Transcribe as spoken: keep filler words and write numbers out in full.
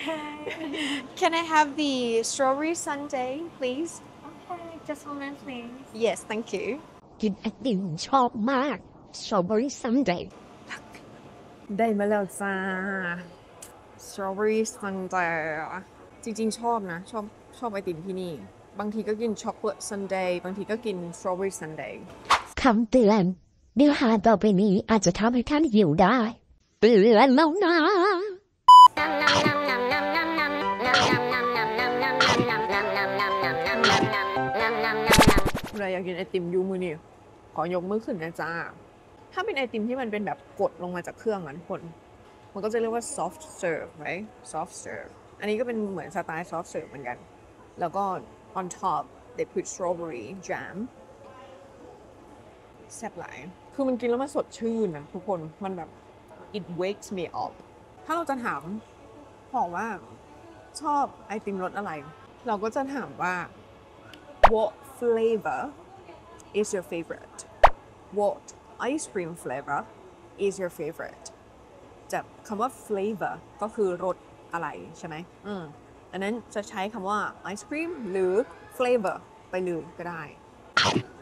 Can I have the strawberry sundae, please? Okay, just a moment, please. Yes, thank you. กินไอติมชอบมาก Strawberry Sundae ได้มาแล้วจ้า strawberry sundae จริงๆชอบนะ ชอบชอบไอติมที่นี่ บางทีก็กินช็อกโกแลต sundae บางทีก็กิน strawberry sundae คำเตือนเนื้อหาต่อไปนี้อาจจะทำให้ท่านหิวได้เตือนแล้วนะเราอยากกินไอติมยูมือนี่ขอยกมือขึ้นนะจ้า ถ้าเป็นไอติมที่มันเป็นแบบกดลงมาจากเครื่องอ่ะทุกคน มันก็จะเรียกว่า soft serve right soft serve อันนี้ก็เป็นเหมือนสไตล์ soft serve เหมือนกัน แล้วก็ on top they put strawberry jam แซ่บหลาย คือมันกินแล้วมันสดชื่นนะทุกคน มันแบบ it wakes me up ถ้าเราจะถามบอกว่าชอบไอติมรสอะไร เราก็จะถามว่า what flavor is your favorite what ice cream flavor is your favorite จากคำว่า flavor ก็คือรสอะไรใช่ไหมอืมอันนั้นจะใช้คำว่า ice cream หรือ flavor ไปเลยก็ได้